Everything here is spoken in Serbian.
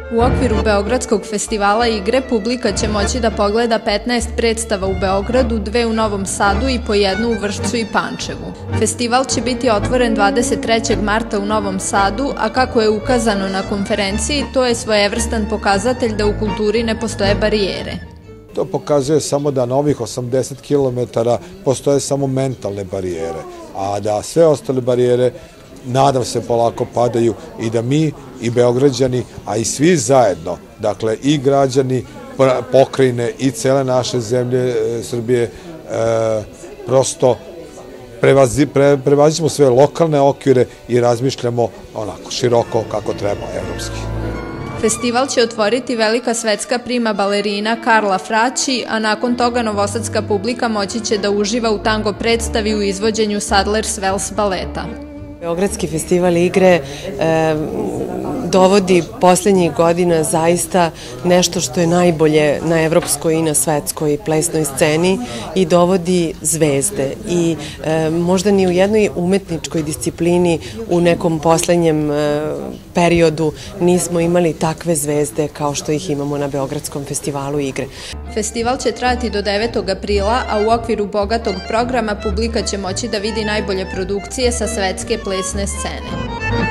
U okviru Beogradskog festivala igre publika će moći da pogleda 15 predstava u Beogradu, 2 u Novom Sadu i po jednu u Vršcu i Pančevu. Festival će biti otvoren 23. marta u Novom Sadu, a kako je ukazano na konferenciji, to je svojevrstan pokazatelj da u kulturi ne postoje barijere. To pokazuje samo da na ovih 80 km postoje samo mentalne barijere, a da sve ostale barijere, nadam se, polako padaju i da mi i Beograđani, a i svi zajedno, dakle i građani pokrajine i cele naše zemlje Srbije, prosto prevazimo sve lokalne okvire i razmišljamo onako široko kako treba, evropski. Festival će otvoriti velika svetska prima balerina Karla Fraći, a nakon toga novosadska publika moći će da uživa u tango predstavi u izvođenju Sadler's Wells baleta. Beogradski festival igre dovodi poslednjih godina zaista nešto što je najbolje na evropskoj i na svetskoj plesnoj sceni i dovodi zvezde. I možda ni u jednoj umetničkoj disciplini u nekom poslednjem periodu nismo imali takve zvezde kao što ih imamo na Beogradskom festivalu igre. Festival će trajati do 9. aprila, a u okviru bogatog programa publika će moći da vidi najbolje produkcije sa svetske plesne scene.